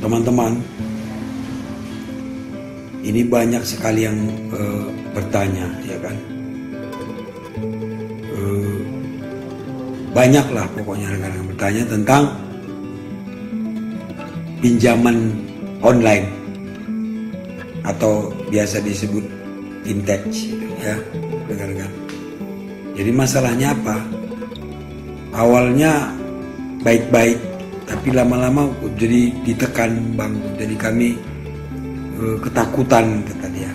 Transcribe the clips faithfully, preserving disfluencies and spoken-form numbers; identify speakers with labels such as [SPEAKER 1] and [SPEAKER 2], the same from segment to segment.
[SPEAKER 1] teman-teman, ini banyak sekali yang uh, bertanya, ya kan? Uh, banyaklah pokoknya rekan-rekan bertanya tentang pinjaman online atau biasa disebut fintech, ya rekan-rekan. Jadi masalahnya apa? Awalnya baik-baik, tapi lama-lama jadi ditekan bang. Jadi kami e, ketakutan, kata dia.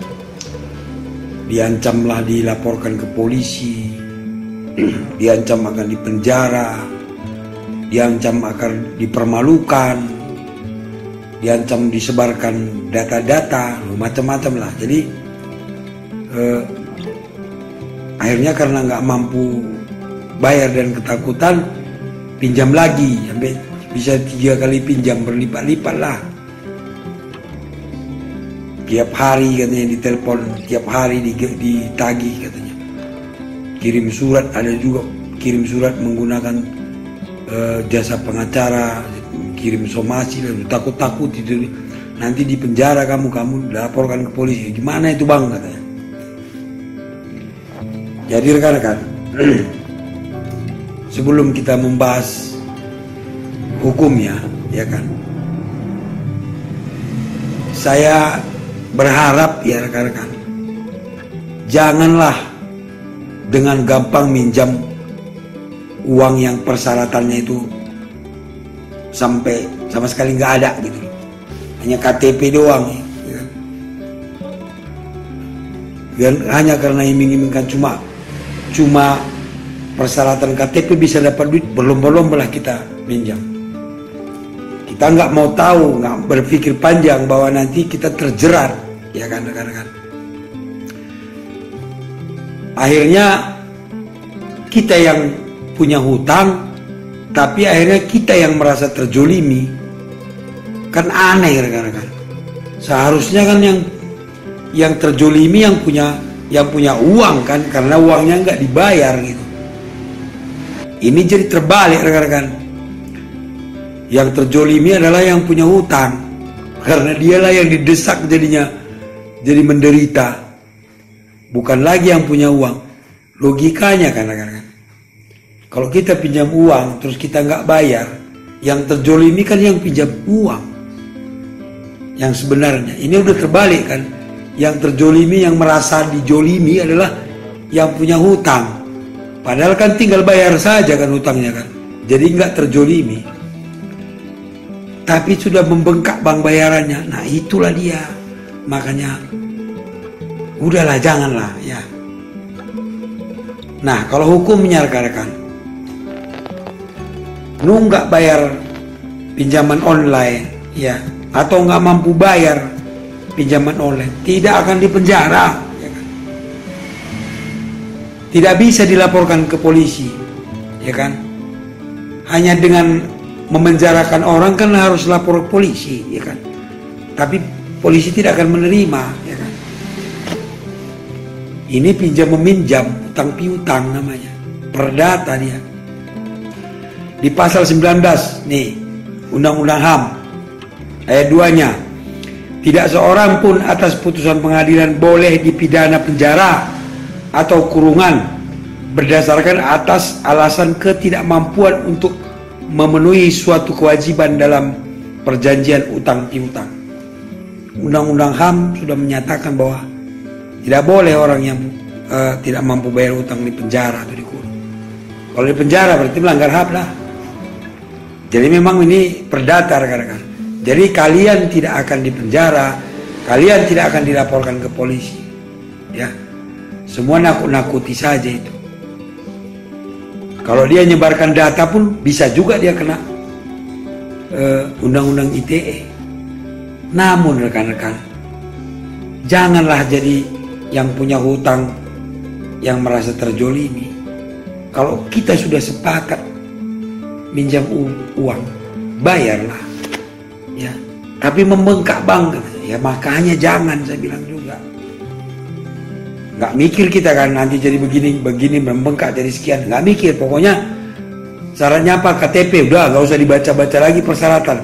[SPEAKER 1] Diancamlah dilaporkan ke polisi, diancam akan dipenjara, diancam akan dipermalukan, diancam disebarkan data-data, macam-macam lah. Jadi e, akhirnya karena nggak mampu bayar dan ketakutan, pinjam lagi sampai bisa tiga kali pinjam, berlipat-lipat lah. Tiap hari katanya ditelepon, tiap hari ditagih katanya. Kirim surat, ada juga kirim surat menggunakan uh, jasa pengacara, kirim somasi, lalu takut-takut itu nanti di penjara kamu, kamu laporkan ke polisi. Gimana itu bang katanya. Jadi rekan-rekan, sebelum kita membahas hukumnya, ya kan, saya berharap ya rekan-rekan, janganlah dengan gampang minjam uang yang persyaratannya itu sampai sama sekali nggak ada gitu, hanya K T P doang, ya kan? Dan hanya karena iming-imingkan cuma cuma persyaratan K T P bisa dapat duit, belum-belum lah kita minjam. Kita nggak mau tahu, nggak berpikir panjang bahwa nanti kita terjerat, ya kan rekan-rekan. Akhirnya kita yang punya hutang, tapi akhirnya kita yang merasa terjolimi, kan aneh rekan-rekan. Seharusnya kan yang yang terjolimi yang punya yang punya uang kan, karena uangnya nggak dibayar gitu. Ini jadi terbalik rekan-rekan. Yang terjolimi adalah yang punya hutang, karena dialah yang didesak jadinya jadi menderita, bukan lagi yang punya uang. Logikanya kan rekan-rekan, kalau kita pinjam uang terus kita nggak bayar, yang terjolimi kan yang pinjam uang. Yang sebenarnya ini udah terbalik kan. Yang terjolimi, yang merasa dijolimi adalah yang punya hutang. Padahal kan tinggal bayar saja kan hutangnya kan. Jadi nggak terjolimi. Tapi sudah membengkak bang bayarannya. Nah itulah dia. Makanya udahlah, janganlah ya. Nah kalau hukumnya rekan-rekan, nunggak bayar pinjaman online ya, atau nggak mampu bayar pinjaman online, tidak akan dipenjara, ya kan? Tidak bisa dilaporkan ke polisi, ya kan? Hanya dengan memenjarakan orang kan harus lapor ke polisi, ya kan? Tapi polisi tidak akan menerima, ya kan? Ini pinjam meminjam, utang piutang namanya, perdata dia. Di pasal sembilan belas nih Undang-Undang H A M ayat dua-nya, tidak seorang pun atas putusan pengadilan boleh dipidana penjara atau kurungan berdasarkan atas alasan ketidakmampuan untuk memenuhi suatu kewajiban dalam perjanjian utang piutang. Undang-Undang H A M sudah menyatakan bahwa tidak boleh orang yang uh, tidak mampu bayar utang di penjara atau dikurung. Kalau di penjara berarti melanggar H A M lah. Jadi memang ini perdata rekan-rekan. Jadi kalian tidak akan dipenjara, kalian tidak akan dilaporkan ke polisi, ya. Semua nakut-nakuti saja itu. Kalau dia nyebarkan data pun bisa juga dia kena uh, undang-undang I T E. Namun rekan-rekan, janganlah jadi yang punya hutang yang merasa terjolimi. Kalau kita sudah sepakat minjam uang, bayarlah. Ya, tapi membengkak bang, ya makanya jangan, saya bilang juga. Nggak mikir kita kan nanti jadi begini, begini membengkak jadi sekian, nggak mikir. Pokoknya syaratnya apa? K T P, udah nggak usah dibaca-baca lagi persyaratan. K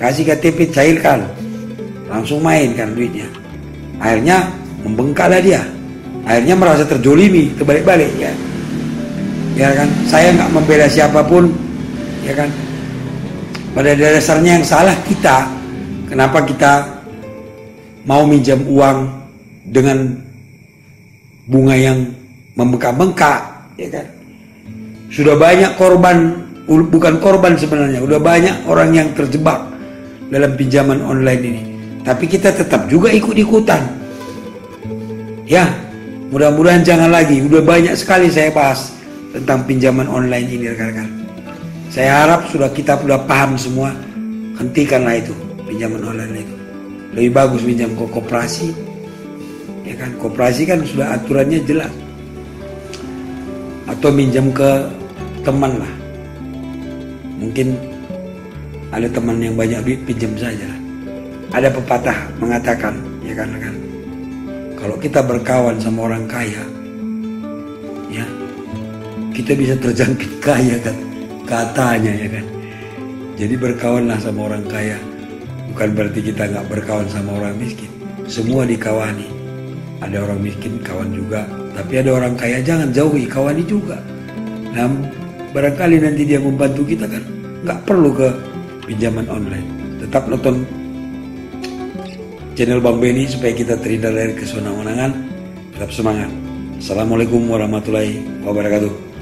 [SPEAKER 1] kasih K T P, cairkan, langsung main kan duitnya. Akhirnya membengkaklah dia, akhirnya merasa terjolimi, terbalik-balik ya. Ya kan, saya nggak membela siapapun, ya kan. Pada dasarnya yang salah kita. Kenapa kita mau minjam uang dengan bunga yang membengkak-bengkak, ya kan? Sudah banyak korban, bukan korban sebenarnya, sudah banyak orang yang terjebak dalam pinjaman online ini. Tapi kita tetap juga ikut-ikutan. Ya, mudah-mudahan jangan lagi. Udah banyak sekali saya bahas tentang pinjaman online ini, rekan-rekan. Saya harap sudah kita sudah paham semua. Hentikanlah itu, pinjaman online itu. Lebih bagus pinjam ke koperasi, ya kan? Koperasi kan sudah aturannya jelas. Atau minjam ke teman lah. Mungkin ada teman yang banyak duit, pinjam saja. Ada pepatah mengatakan, ya kan, kan? Kalau kita berkawan sama orang kaya, ya, kita bisa terjangkit kaya kan, katanya, ya kan. Jadi berkawanlah sama orang kaya. Bukan berarti kita nggak berkawan sama orang miskin. Semua dikawani. Ada orang miskin, kawan juga. Tapi ada orang kaya, jangan jauhi, kawani juga. Nah, barangkali nanti dia membantu kita kan. Nggak perlu ke pinjaman online. Tetap nonton channel Bang Benny supaya kita terhindar dari kesenangan-senangan. Tetap semangat. Assalamualaikum warahmatullahi wabarakatuh.